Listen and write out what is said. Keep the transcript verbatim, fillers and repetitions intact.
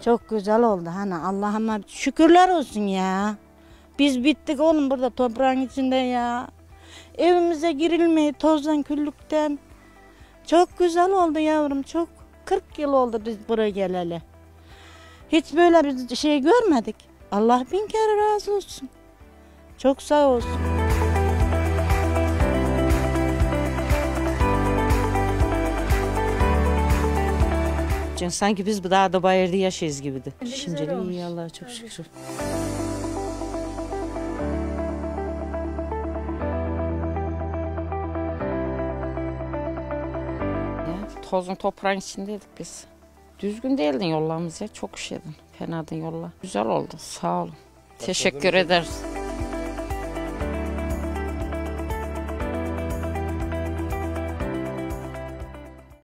Çok güzel oldu hani Allah'ıma şükürler olsun ya. Biz bittik oğlum burada toprağın içinde ya. Evimize girilmeyi tozdan küllükten. Çok güzel oldu yavrum çok. kırk yıl oldu biz buraya geleli. Hiç böyle bir şey görmedik. Allah bin kere razı olsun. Çok sağ olsun. Sanki biz bu dağda bayırda yaşayız gibiydi. Şimdilik iyi Allah'a çok şükür. Ya, tozun toprağın içindeydik biz. Düzgün değildin yollarımız ya. Çok üşüdün. Fenadın yolla. Güzel oldu. Sağ olun. Teşekkür ederiz.